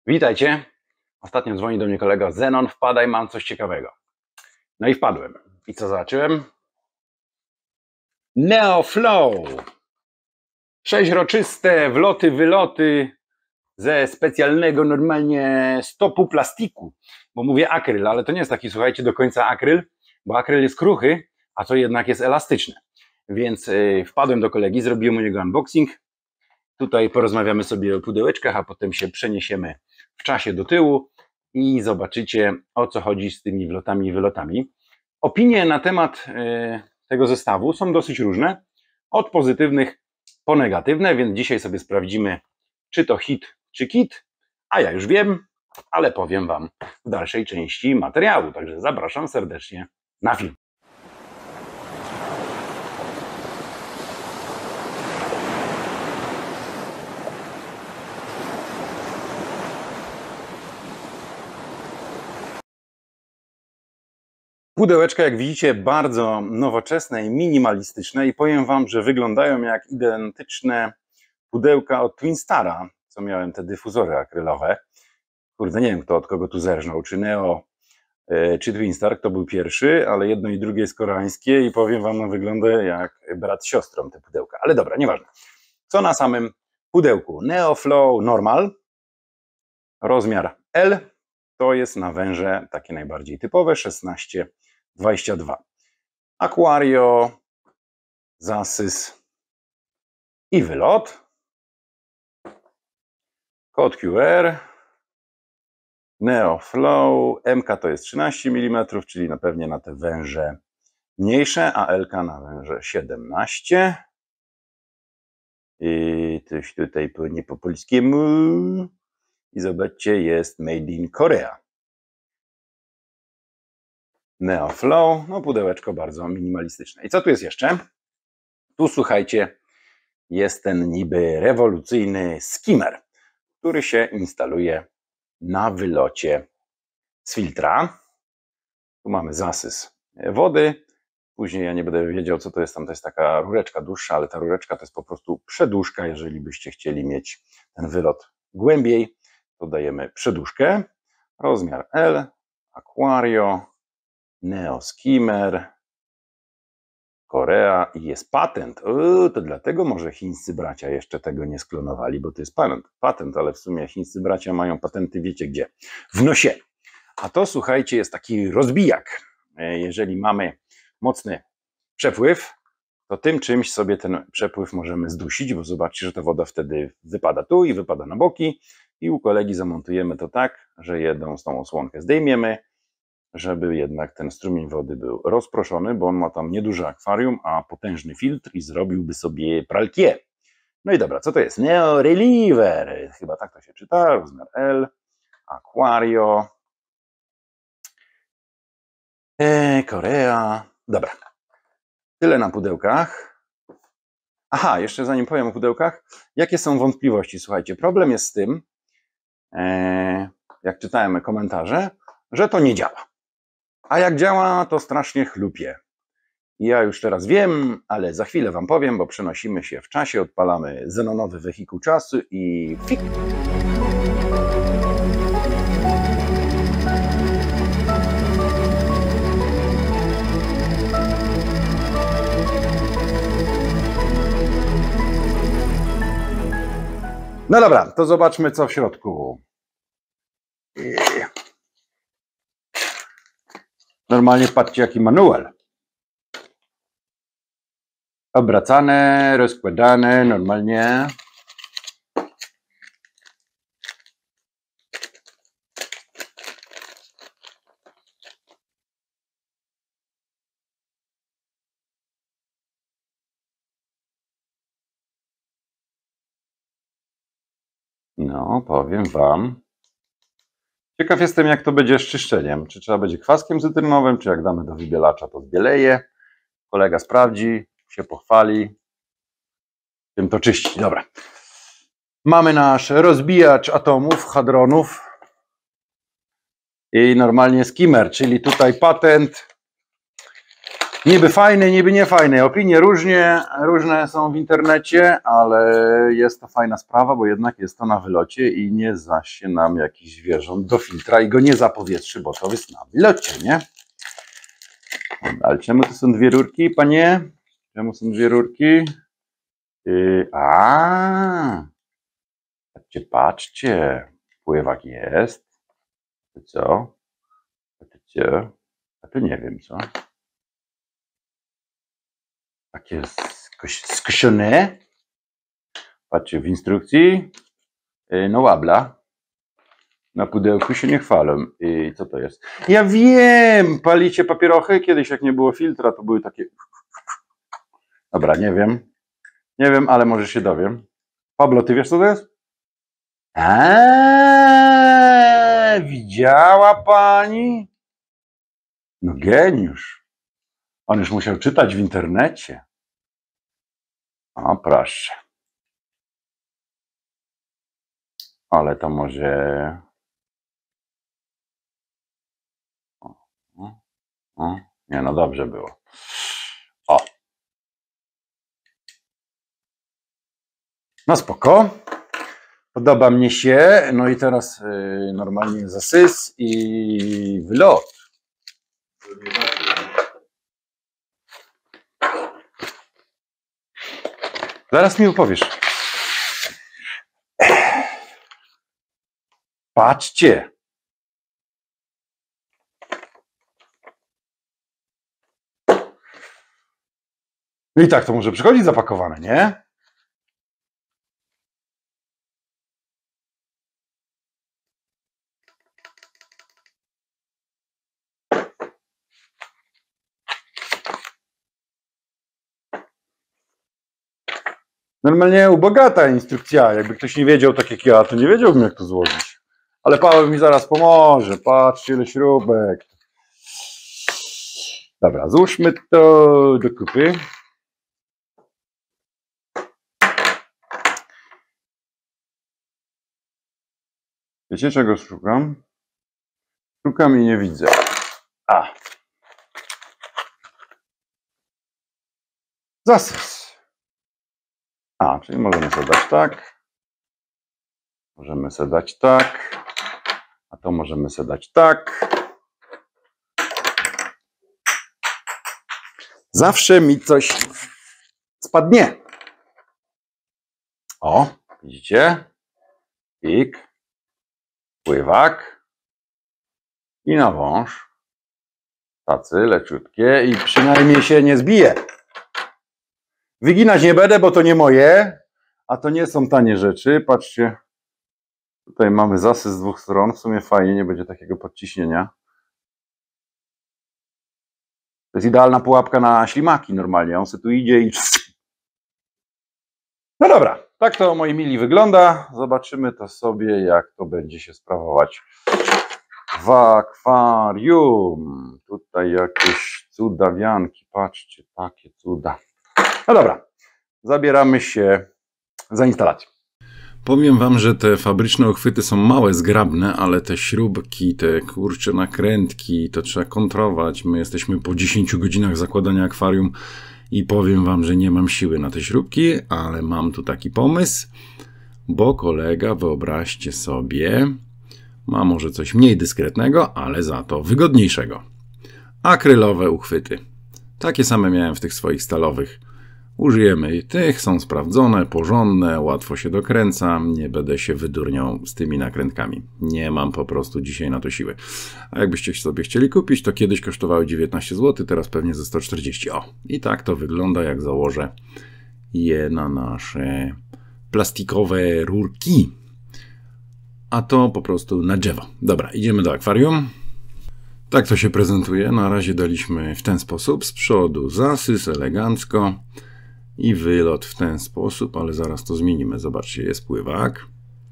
Witajcie. Ostatnio dzwoni do mnie kolega Zenon, wpadaj, mam coś ciekawego. No i wpadłem. I co zobaczyłem? NeoFlow. Przeźroczyste wloty, wyloty ze specjalnego normalnie stopu plastiku. Bo mówię akryl, ale to nie jest taki, słuchajcie, do końca akryl, bo akryl jest kruchy, a to jednak jest elastyczne. Więc wpadłem do kolegi, zrobiłem u niego unboxing. Tutaj porozmawiamy sobie o pudełeczkach, a potem się przeniesiemy w czasie do tyłu i zobaczycie, o co chodzi z tymi wlotami i wylotami. Opinie na temat tego zestawu są dosyć różne, od pozytywnych po negatywne, więc dzisiaj sobie sprawdzimy, czy to hit, czy kit, a ja już wiem, ale powiem Wam w dalszej części materiału, także zapraszam serdecznie na film. Pudełeczka, jak widzicie, bardzo nowoczesne i minimalistyczne i powiem Wam, że wyglądają jak identyczne pudełka od Twinstara, co miałem te dyfuzory akrylowe. Kurde, nie wiem, kto od kogo tu zerżnął, czy Neo, czy Twinstar, kto był pierwszy, ale jedno i drugie jest koreańskie i powiem Wam, no wygląda jak brat z siostrą te pudełka, ale dobra, nieważne. Co na samym pudełku? NeoFlow Normal, rozmiar L, to jest na węże takie najbardziej typowe, 16-22. Aquario, zasys i wylot. Kod QR. NeoFlow. MK to jest 13 mm, czyli na pewnie na te węże mniejsze, a LK na węże 17. I coś tutaj płynie po polskiemu. I zobaczcie, jest Made in Korea. NeoFlow, no pudełeczko bardzo minimalistyczne. I co tu jest jeszcze? Tu słuchajcie, jest ten niby rewolucyjny skimmer, który się instaluje na wylocie z filtra. Tu mamy zasys wody. Później ja nie będę wiedział, co to jest. Tam to jest taka rureczka dłuższa, ale ta rureczka to jest po prostu przedłużka. Jeżeli byście chcieli mieć ten wylot głębiej, to dajemy przedłużkę. Rozmiar L, Aquario, Neo Skimmer, Korea i jest patent. To dlatego może chińscy bracia jeszcze tego nie sklonowali, bo to jest patent, ale w sumie chińscy bracia mają patenty, wiecie gdzie? W nosie. A to, słuchajcie, jest taki rozbijak. Jeżeli mamy mocny przepływ, to tym czymś sobie ten przepływ możemy zdusić, bo zobaczcie, że ta woda wtedy wypada tu i wypada na boki i u kolegi zamontujemy to tak, że jedną z tą osłonkę zdejmiemy, żeby jednak ten strumień wody był rozproszony, bo on ma tam nieduże akwarium, a potężny filtr i zrobiłby sobie pralkier. No i dobra, co to jest? Neo Reliever, chyba tak to się czyta, rozmiar L, Aquario, Korea, dobra. Tyle na pudełkach. Aha, jeszcze zanim powiem o pudełkach, jakie są wątpliwości? Słuchajcie, problem jest z tym, jak czytałem komentarze, że to nie działa. A jak działa, to strasznie chlupie. Ja już teraz wiem, ale za chwilę Wam powiem, bo przenosimy się w czasie, odpalamy zenonowy wehikuł czasu i fik! No dobra, to zobaczmy, co w środku. Normalnie patrzcie, jaki manual. Obracane, rozkładane, normalnie. No, powiem Wam. Ciekaw jestem, jak to będzie z czyszczeniem. Czy trzeba będzie kwaskiem cytrynowym, czy jak damy do wybielacza, to zbieleje. Kolega sprawdzi, się pochwali. Tym to czyści. Dobra. Mamy nasz rozbijacz atomów, hadronów. I normalnie skimmer, czyli tutaj patent Niby fajne, niby nie fajne. Opinie różne są w internecie, ale jest to fajna sprawa, bo jednak jest to na wylocie i nie zasie nam jakiś zwierząt do filtra i go nie zapowietrzy, bo to jest na wylocie, nie? Ale czemu to są dwie rurki, panie? Czemu są dwie rurki? Patrzcie, pływak jest. To co? A to nie wiem co. Takie skoszone. Patrzcie, w instrukcji. No łabla. Na pudełku się nie chwalą. I co to jest? Ja wiem! Palicie papierochy? Kiedyś jak nie było filtra, to były takie... Dobra, nie wiem. Nie wiem, ale może się dowiem. Pablo, ty wiesz co to jest? Widziała pani? No geniusz. On już musiał czytać w internecie. O, proszę. Ale to może... Nie, no dobrze było. O. No spoko. Podoba mnie się. No i teraz normalnie zasys i wylot. Zaraz mi opowiesz. Patrzcie. No i tak to może przychodzić zapakowane, nie? Normalnie ubogata instrukcja. Jakby ktoś nie wiedział tak jak ja, to nie wiedziałbym jak to złożyć. Ale Paweł mi zaraz pomoże. Patrzcie ile śrubek. Dobra, złóżmy to do kupy. Wiecie czego szukam? Szukam i nie widzę. Zasys. Czyli możemy sobie dać tak. Możemy sobie dać tak. A to możemy sobie dać tak. Zawsze mi coś spadnie. O, widzicie? Pik. Pływak. I na wąż. Tacy leciutkie i przynajmniej się nie zbije. Wyginać nie będę, bo to nie moje, a to nie są tanie rzeczy. Patrzcie, tutaj mamy zasys z dwóch stron. W sumie fajnie, nie będzie takiego podciśnienia. To jest idealna pułapka na ślimaki normalnie. On sobie tu idzie i... No dobra, tak to moi mili wygląda. Zobaczymy to sobie, jak to będzie się sprawować w akwarium. Tutaj jakieś cudawianki. Patrzcie, takie cuda. No dobra, zabieramy się za instalację. Powiem wam, że te fabryczne uchwyty są małe, zgrabne, ale te śrubki, te kurcze nakrętki, to trzeba kontrolować. My jesteśmy po 10 godzinach zakładania akwarium i powiem wam, że nie mam siły na te śrubki, ale mam tu taki pomysł, bo kolega, wyobraźcie sobie, ma może coś mniej dyskretnego, ale za to wygodniejszego. Akrylowe uchwyty. Takie same miałem w tych swoich stalowych. Użyjemy tych, są sprawdzone, porządne, łatwo się dokręca, nie będę się wydurniał z tymi nakrętkami. Nie mam po prostu dzisiaj na to siły. A jakbyście sobie chcieli kupić, to kiedyś kosztowały 19 zł, teraz pewnie ze 140. O, i tak to wygląda, jak założę je na nasze plastikowe rurki. A to po prostu na drzewo. Dobra, idziemy do akwarium. Tak to się prezentuje. Na razie daliśmy w ten sposób. Z przodu zasys elegancko. I wylot w ten sposób, ale zaraz to zmienimy. Zobaczcie, jest pływak.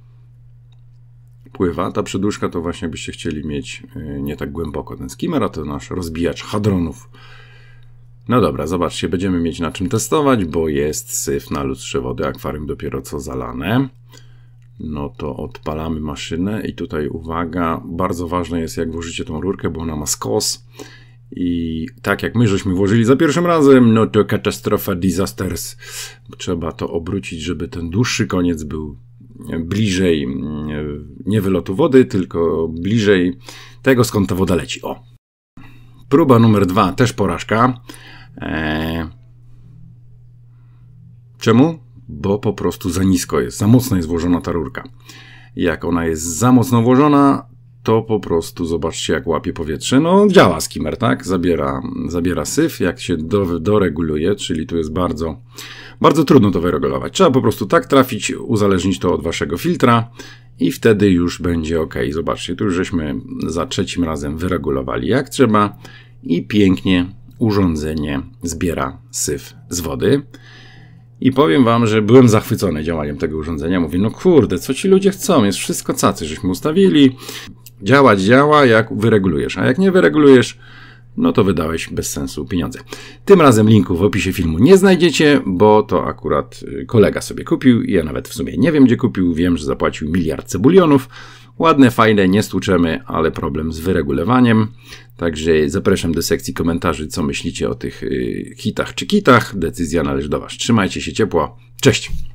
Pływa. Ta przedłużka to właśnie byście chcieli mieć nie tak głęboko. Ten skimmer, a to nasz rozbijacz hadronów. No dobra, zobaczcie, będziemy mieć na czym testować, bo jest syf na lustrze wody, akwarium dopiero co zalane. No to odpalamy maszynę i tutaj uwaga, bardzo ważne jest jak włożycie tą rurkę, bo ona ma skos I tak jak my żeśmy włożyli za pierwszym razem, no to katastrofa, disasters. Trzeba to obrócić, żeby ten dłuższy koniec był bliżej nie wylotu wody, tylko bliżej tego, skąd ta woda leci. O. Próba numer 2, też porażka. Czemu? Bo po prostu za nisko jest, za mocno jest włożona ta rurka. Jak ona jest za mocno włożona, to po prostu zobaczcie, jak łapie powietrze. No działa skimmer, tak? Zabiera syf, jak się doreguluje, czyli tu jest bardzo, bardzo trudno to wyregulować. Trzeba po prostu tak trafić, uzależnić to od waszego filtra i wtedy już będzie ok. Zobaczcie, tu już żeśmy za trzecim razem wyregulowali jak trzeba i pięknie urządzenie zbiera syf z wody. I powiem wam, że byłem zachwycony działaniem tego urządzenia. Mówię, no kurde, co ci ludzie chcą? Jest wszystko cacy, żeśmy ustawili. Działać działa, jak wyregulujesz. A jak nie wyregulujesz, no to wydałeś bez sensu pieniądze. Tym razem linku w opisie filmu nie znajdziecie, bo to akurat kolega sobie kupił. Ja nawet w sumie nie wiem, gdzie kupił. Wiem, że zapłacił 1 000 000 cebulionów. Ładne, fajne, nie stłuczemy, ale problem z wyregulowaniem. Także zapraszam do sekcji komentarzy, co myślicie o tych hitach czy kitach. Decyzja należy do was. Trzymajcie się ciepło. Cześć!